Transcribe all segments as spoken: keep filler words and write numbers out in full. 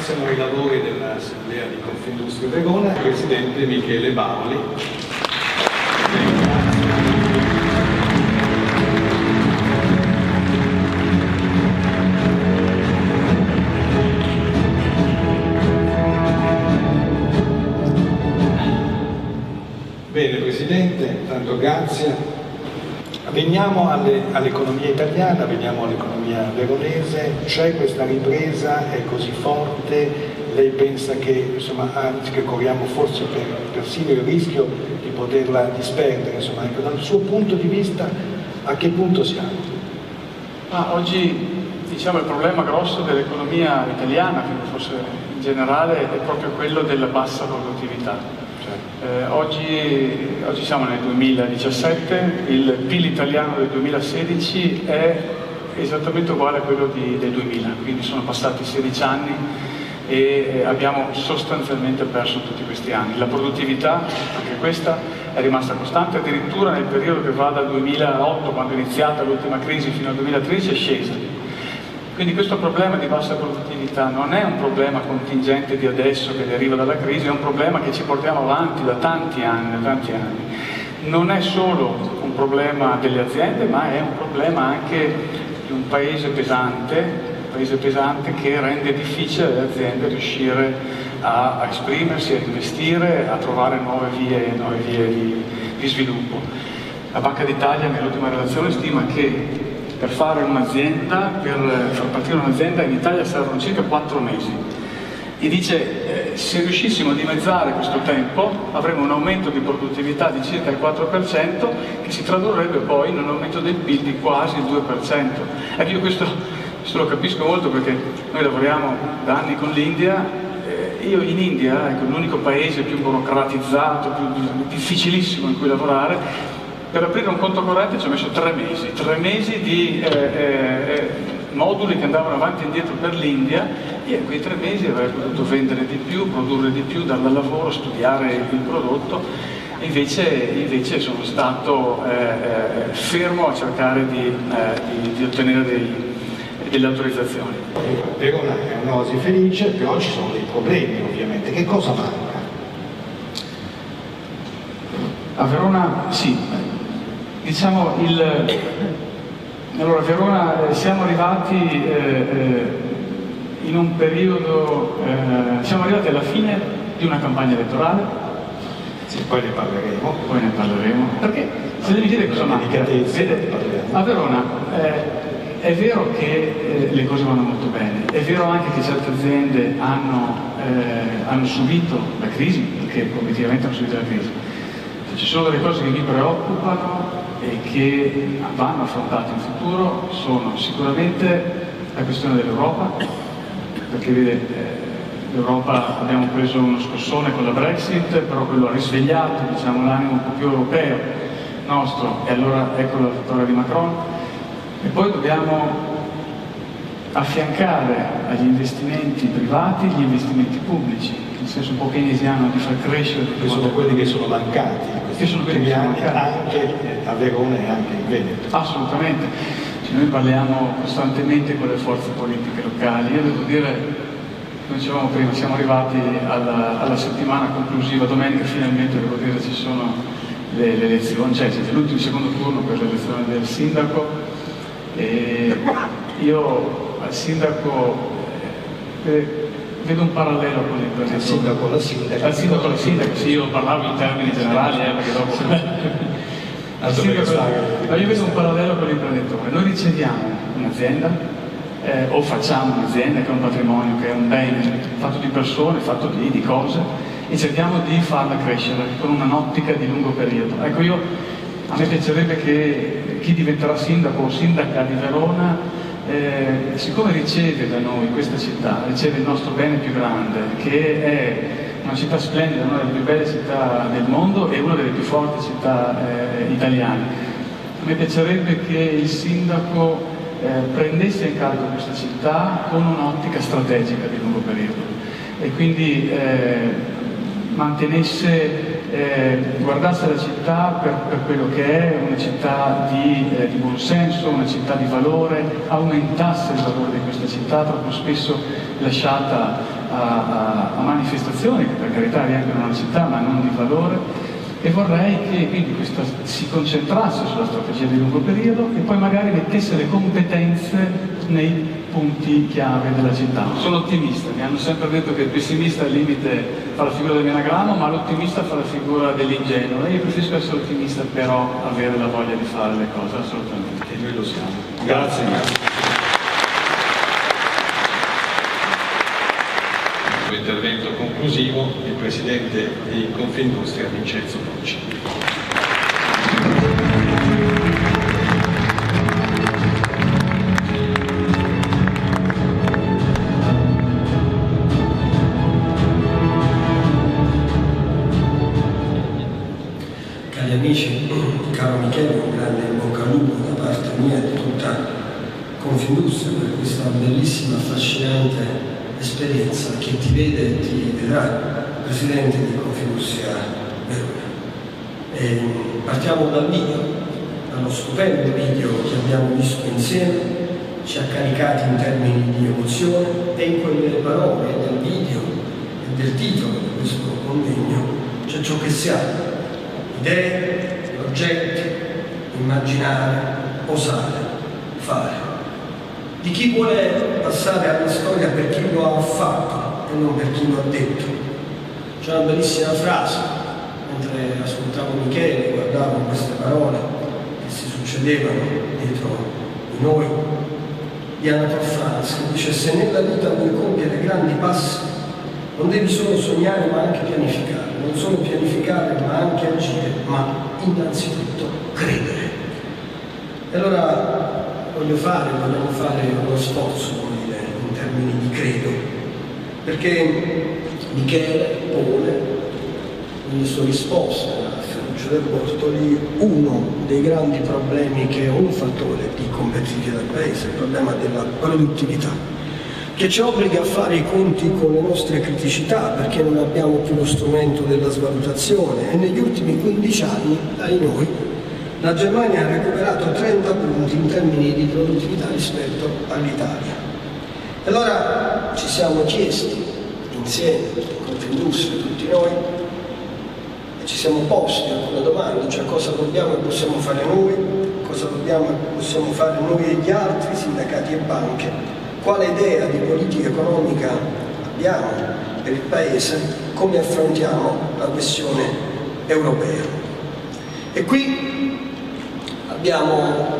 iniziano i lavori dell'Assemblea di Confindustria Verona, il Presidente Michele Bauli. Bene Presidente, tanto grazie. Veniamo all'economia all italiana, veniamo all'economia veronese. C'è questa ripresa, è così forte, lei pensa che, insomma, anzi, che corriamo forse per, persino il rischio di poterla disperdere, insomma, ecco, dal suo punto di vista a che punto siamo? Ah, oggi diciamo il problema grosso dell'economia italiana, forse in generale, è proprio quello della bassa produttività. Eh, oggi, oggi siamo nel duemiladiciassette, il P I L italiano del duemilasedici è esattamente uguale a quello di, del duemila, quindi sono passati sedici anni e abbiamo sostanzialmente perso tutti questi anni. La produttività, anche questa, è rimasta costante, addirittura nel periodo che va dal duemilaotto, quando è iniziata l'ultima crisi, fino al duemilatredici è scesa. Quindi questo problema di bassa produttività non è un problema contingente di adesso che deriva dalla crisi, è un problema che ci portiamo avanti da tanti anni, da tanti anni. Non è solo un problema delle aziende, ma è un problema anche di un paese pesante, un paese pesante che rende difficile alle aziende riuscire a, a esprimersi, a investire, a trovare nuove vie, nuove vie di, di sviluppo. La Banca d'Italia nell'ultima relazione stima che per fare un'azienda, per far partire un'azienda in Italia servono circa quattro mesi. E dice, eh, se riuscissimo a dimezzare questo tempo avremo un aumento di produttività di circa il quattro per cento che si tradurrebbe poi in un aumento del P I L di quasi il due per cento. Ecco, io questo, questo lo capisco molto perché noi lavoriamo da anni con l'India. Eh, io in India, ecco, l'unico paese più burocratizzato, più difficilissimo in cui lavorare, per aprire un conto corrente ci ho messo tre mesi, tre mesi di eh, eh, moduli che andavano avanti e indietro per l'India, e in quei tre mesi avrei potuto vendere di più, produrre di più, dare al lavoro, studiare il prodotto, e invece, invece sono stato eh, fermo a cercare di, eh, di, di ottenere dei, delle autorizzazioni. Verona è un'oasi felice, però ci sono dei problemi ovviamente. Che cosa manca? A Verona sì. Diciamo, il, allora Verona eh, siamo arrivati eh, eh, in un periodo, eh, siamo arrivati alla fine di una campagna elettorale. Sì, poi ne parleremo. Poi ne parleremo. Perché se devi dire cosa manca, vede, a Verona eh, è vero che eh, le cose vanno molto bene, è vero anche che certe aziende hanno, eh, hanno subito la crisi, perché obiettivamente hanno subito la crisi. Ci sono delle cose che mi preoccupano e che vanno affrontate in futuro, sono sicuramente la questione dell'Europa, perché vede, eh, l'Europa abbiamo preso uno scossone con la Brexit, però quello ha risvegliato, diciamo, l'animo un po' più europeo nostro, e allora ecco la vittoria di Macron. E poi dobbiamo affiancare agli investimenti privati gli investimenti pubblici, nel senso un po' keynesiano di far crescere. Che sono quelli che sono mancati in questi sono quelli che sono anni, anche a Verona e anche in Veneto. Assolutamente. Cioè, noi parliamo costantemente con le forze politiche locali. Io devo dire, come dicevamo prima, siamo arrivati alla, alla settimana conclusiva, domenica finalmente devo dire ci sono le, le elezioni, cioè c'è l'ultimo secondo turno per l'elezione del sindaco, e io al sindaco eh, vedo un parallelo con il presidente. Al sindaco alla sindaca. Al sindaco alla sindaca, sì, io parlavo in termini generali, eh, perché dopo... al sindaco, ma io vedo un parallelo con l'imprenditore. Noi riceviamo un'azienda, eh, o facciamo un'azienda che è un patrimonio, che è un bene fatto di persone, fatto di, di cose, e cerchiamo di farla crescere con un'ottica di lungo periodo. Ecco, io, a me piacerebbe che chi diventerà sindaco o sindaca di Verona, Eh, siccome riceve da noi questa città, riceve il nostro bene più grande, che è una città splendida, una delle più belle città del mondo e una delle più forti città eh, italiane, a me piacerebbe che il sindaco eh, prendesse in carico questa città con un'ottica strategica di lungo periodo, e quindi eh, mantenesse Eh, guardasse la città per, per quello che è, una città di, eh, di buon senso, una città di valore, aumentasse il valore di questa città, troppo spesso lasciata a, a manifestazioni che per carità riempiono una città ma non di valore, e vorrei che quindi questo si concentrasse sulla strategia di lungo periodo e poi magari mettesse le competenze nei punti chiave della città. Sono ottimista, mi hanno sempre detto che il pessimista al limite fa la figura dell'anagrama, ma l'ottimista fa la figura dell'ingenuo, e io preferisco essere ottimista, però avere la voglia di fare le cose, assolutamente, e noi lo siamo. Grazie. Grazie. Intervento conclusivo il Presidente di Confindustria Vincenzo Bocci. Cari amici, caro Michele, un grande in bocca al lupo da parte mia e di tutta Confindustria per questa bellissima, affascinante esperienza che ti vede e ti vedrà Presidente di Confindustria Verona. E partiamo dal video, dallo stupendo video che abbiamo visto insieme, ci ha caricati in termini di emozione, e in quelle parole del video e del titolo di questo convegno c'è ciò che siamo: idee, progetti, immaginare, osare, fare. Di chi vuole passare alla storia per chi lo ha fatto e non per chi lo ha detto. C'è una bellissima frase, mentre ascoltavo Michele, guardavo queste parole che si succedevano dietro di noi, di Anatole France, che dice: se nella vita vuoi compiere grandi passi, non devi solo sognare ma anche pianificare, non solo pianificare ma anche agire, ma innanzitutto credere. E allora voglio fare, vogliamo fare uno sforzo in termini di credo, perché Michele pone nelle sue risposte a Ferruccio del Bortoli uno dei grandi problemi che è un fattore di competitività del Paese, il problema della produttività, che ci obbliga a fare i conti con le nostre criticità, perché non abbiamo più lo strumento della svalutazione, e negli ultimi quindici anni, dai noi, la Germania ha recuperato trenta punti in termini di produttività rispetto all'Italia. E allora ci siamo chiesti, insieme, Confindustria, tutti noi, e ci siamo posti alcune domande, cioè cosa dobbiamo e possiamo fare noi, cosa dobbiamo e possiamo fare noi e gli altri, sindacati e banche, quale idea di politica economica abbiamo per il Paese, come affrontiamo la questione europea. E qui abbiamo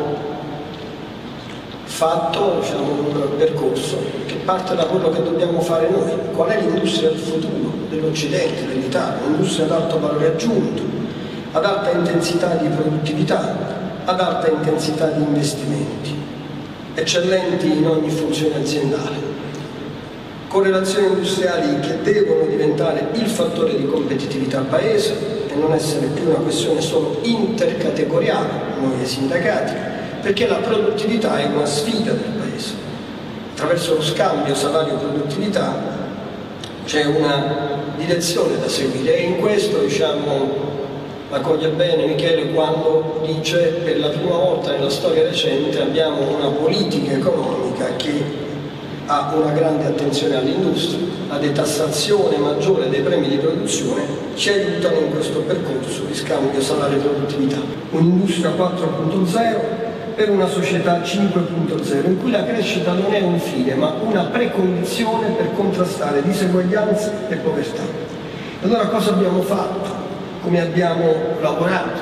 fatto, diciamo, un percorso che parte da quello che dobbiamo fare noi. Qual è l'industria del futuro dell'Occidente, dell'Italia? Un'industria ad alto valore aggiunto, ad alta intensità di produttività, ad alta intensità di investimenti, eccellenti in ogni funzione aziendale, con relazioni industriali che devono diventare il fattore di competitività al Paese e non essere più una questione solo intercategoriale, noi e sindacati, perché la produttività è una sfida del Paese. Attraverso lo scambio salario-produttività c'è una direzione da seguire, e in questo, diciamo, la coglie bene Michele quando dice: per la prima volta nella storia recente abbiamo una politica economica che ha una grande attenzione all'industria, la detassazione maggiore dei premi di produzione ci aiutano in questo percorso di scambio salario-produttività. Un'industria quattro punto zero per una società cinque punto zero, in cui la crescita non è un fine ma una precondizione per contrastare diseguaglianze e povertà. Allora cosa abbiamo fatto? Come abbiamo lavorato?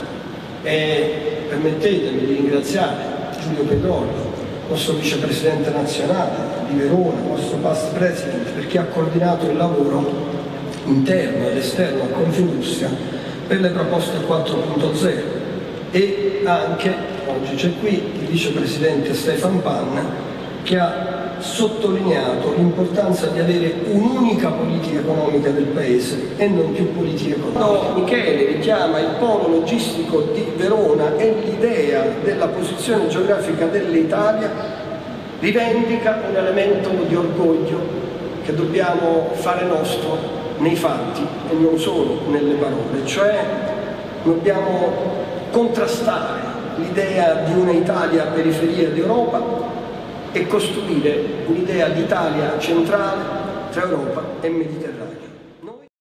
E permettetemi di ringraziare Giulio Pedrollo, nostro vicepresidente nazionale di Verona, nostro past president, perché ha coordinato il lavoro interno ed esterno a Confindustria per le proposte quattro punto zero, e anche, oggi c'è qui, il vicepresidente Stefan Panna, che ha sottolineato l'importanza di avere un'unica politica economica del Paese e non più politiche economiche. Quando Michele richiama il polo logistico di Verona e l'idea della posizione geografica dell'Italia, rivendica un elemento di orgoglio che dobbiamo fare nostro nei fatti e non solo nelle parole, cioè dobbiamo contrastare l'idea di un'Italia a periferia d'Europa e costruire un'idea di Italia centrale tra Europa e Mediterraneo.